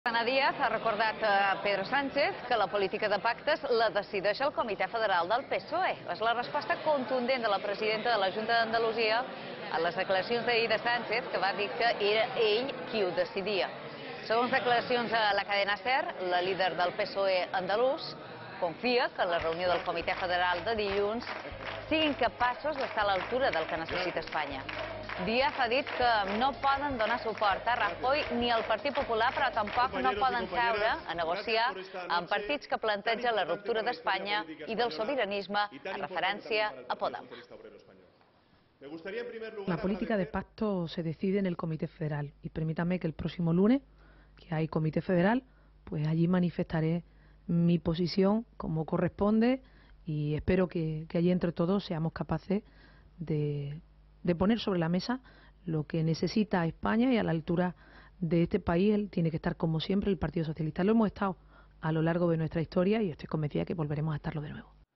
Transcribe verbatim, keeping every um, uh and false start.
Ana Díaz ha recordat a Pedro Sánchez que la política de pactes la decideix el Comitè Federal del P S O E. És la resposta contundent de la presidenta de la Junta d'Andalusia a les declaracions d'ahir de Sánchez, que va dir que era ell qui ho decidia. Segons declaracions a la cadena SER, la líder del P S O E andalús confia que en la reunió del Comitè Federal de dilluns siguin capaços d'estar a l'altura del que necessita Espanya. Díaz ha dit que no poden donar suport a Rajoy ni al Partit Popular, però tampoc no poden seure a negociar amb partits que plantegen la ruptura d'Espanya i del sobiranisme en referència a Podem. La política de pacto se decide en el Comité Federal y permítame que el próximo lunes, que hay Comité Federal, pues allí manifestaré mi posición como corresponde y espero que, que allí entre todos seamos capaces de, de poner sobre la mesa lo que necesita España, y a la altura de este país él tiene que estar como siempre el Partido Socialista. Lo hemos estado a lo largo de nuestra historia y estoy convencida de que volveremos a estarlo de nuevo.